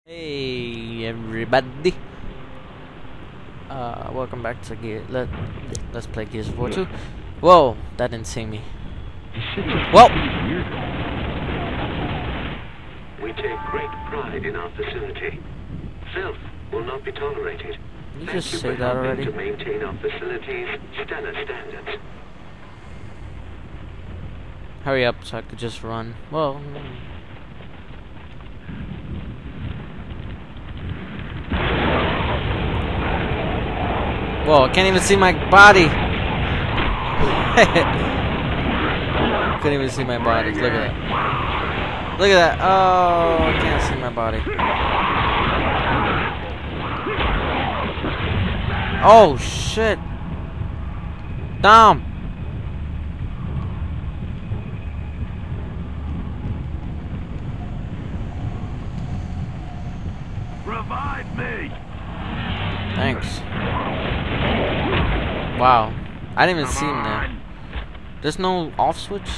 Hey everybody! Welcome back to Let's play Gears of War 2. Whoa, that didn't see me. Whoa! We take great pride in our facility. Filth will not be tolerated. Did you just say that already? To maintain our facilities' stellar standards. Hurry up so I could just run. Well. Whoa, I can't even see my body! Couldn't even see my body. Look at that. Look at that. Oh, I can't see my body. Oh, shit. Damn. Revive me! Thanks. Wow. I didn't even see him there. There's no off switch?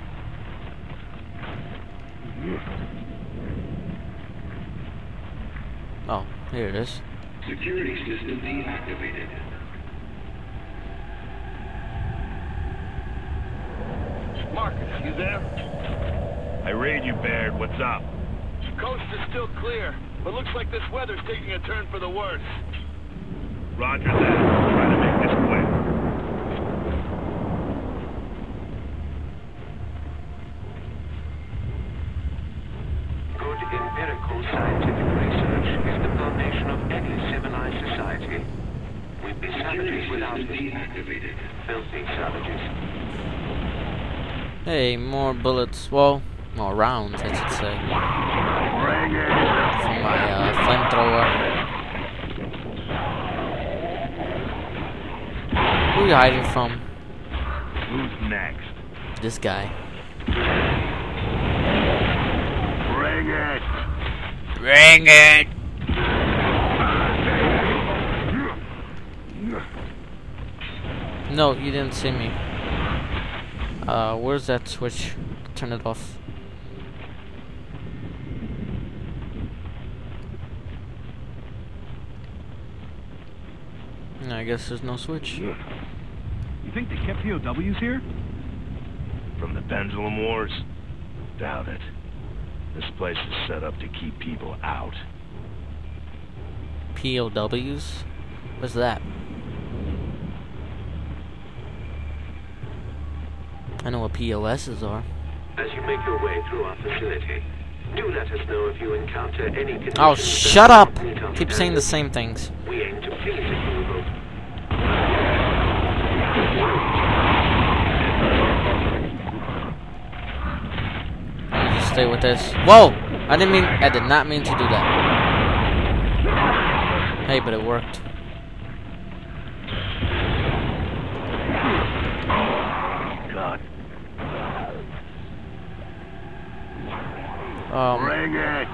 Oh, here it is. Security system deactivated. Marcus, you there? I read you, Baird. What's up? The coast is still clear, but looks like this weather's taking a turn for the worse. Roger that. Try to make this quick. Good empirical scientific research is the foundation of any civilized society. We'd be savages without it. Deactivated. Filthy savages. Hey, more bullets. Well, more rounds, I should say. From my flamethrower. Who are you hiding from? Who's next? This guy. Bring it! Bring it! No, you didn't see me. Where's that switch? Turn it off. I guess there's no switch. You think they kept POWs here? From the Pendulum Wars? Doubt it. This place is set up to keep people out. POWs? What's that? I know what POSs are. As you make your way through our facility, do let us know if you encounter any conditions. Oh, shut up! Keep saying the same things. We aim to please you. Just stay with this. Whoa! I did not mean to do that. Hey, but it worked. God. Bring it!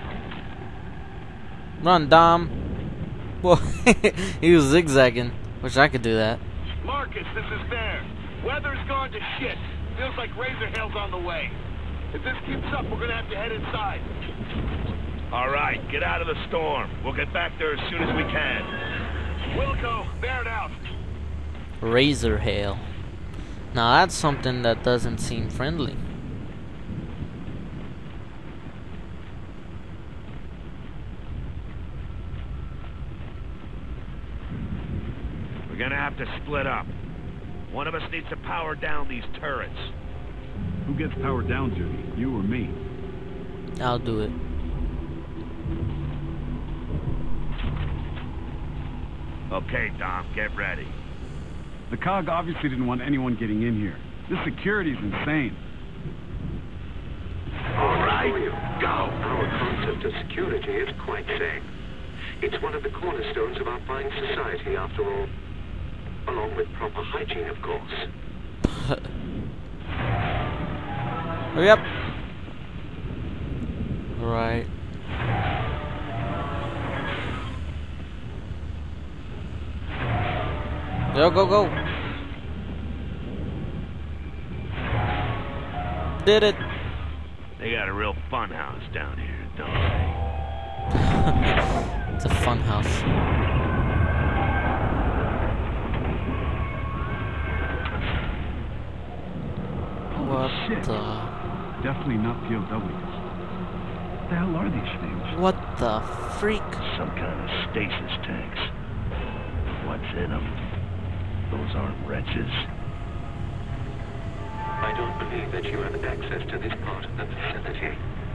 Run, Dom. Whoa, he was zigzagging. Wish I could do that. Marcus, this is there. Weather's gone to shit. Feels like razor hail's on the way. If this keeps up, we're gonna have to head inside. All right, get out of the storm. We'll get back there as soon as we can. Wilco, bear it out. Razor hail. Now that's something that doesn't seem friendly. We're gonna have to split up. One of us needs to power down these turrets. Who gets powered down, Judy? You or me? I'll do it. Okay, Dom, get ready. The COG obviously didn't want anyone getting in here. This security's insane. All right, go. Our concept of security is quite sane. It's one of the cornerstones of our fine society, after all. Along with proper hygiene, of course. Hurry up. Right. Go, go. Did it. They got a real fun house down here, don't they? funhouse. What Shit. the? Definitely not POWs. What the hell are these things? What the freak? Some kind of stasis tanks. What's in them? Those aren't wretches. I don't believe that you have access to this part of the facility.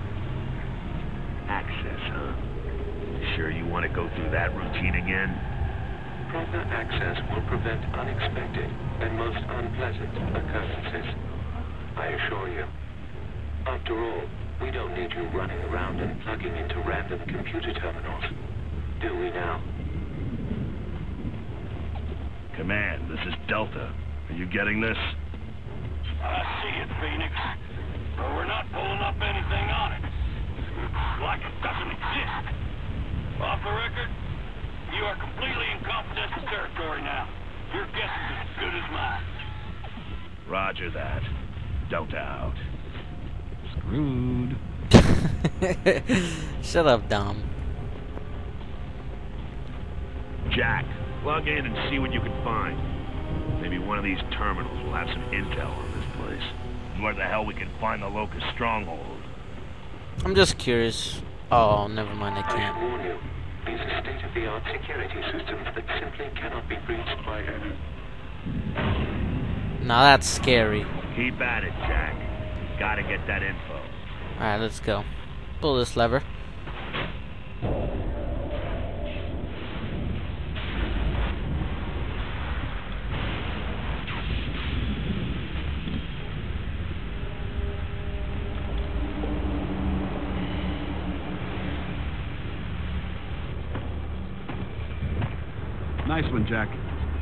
Access, huh? Sure you want to go through that routine again? Proper access will prevent unexpected and most unpleasant occurrences. I assure you. After all, we don't need you running around and plugging into random computer terminals. Do we now? Command, this is Delta. Are you getting this? I see it, Phoenix. But we're not pulling up anything on it. Like it doesn't exist. Off the record, you are completely in confidential territory now. Your guess is as good as mine. Roger that. Delta out. Screwed. Shut up, Dom. Jack, plug in and see what you can find. Maybe one of these terminals will have some intel on this place. And where the hell we can find the locust stronghold. I'm just curious. Oh, never mind, I I can't. warn you, these are state-of-the-art security systems that simply cannot be breached by her. Now that's scary. Keep at it, Jack. Gotta get that info. Alright, let's go. Pull this lever. Nice one, Jack.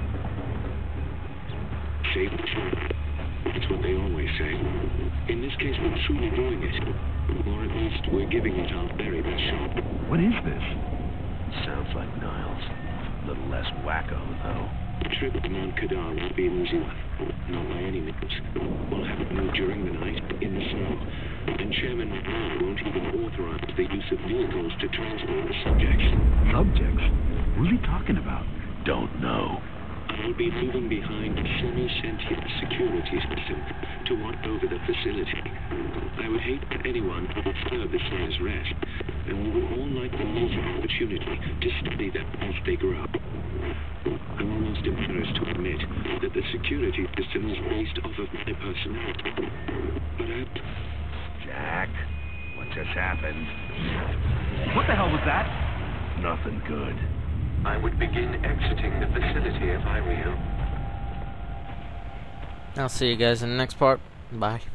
Save the shot. That's what they always say. In this case, we're truly doing it. Or at least, we're giving it our very best shot. What is this? Sounds like Niles. A little less wacko, though. The trip to Mount Kadar won't be an easy one. Not by any means. We'll have it move during the night, in the snow. And Chairman McMahon won't even authorize the use of vehicles to transport the subjects. Subjects? Who's he talking about? Don't know. I'll be moving behind a semi-sentient security system to watch over the facility. I would hate for anyone to disturb the Slayer's rest, and we would all like to use an opportunity to study them as they grow. I'm almost embarrassed to admit that the security system is based off of my personality. But Jack, what just happened? What the hell was that? Nothing good. I would begin exiting the facility if I were you. I'll see you guys in the next part. Bye.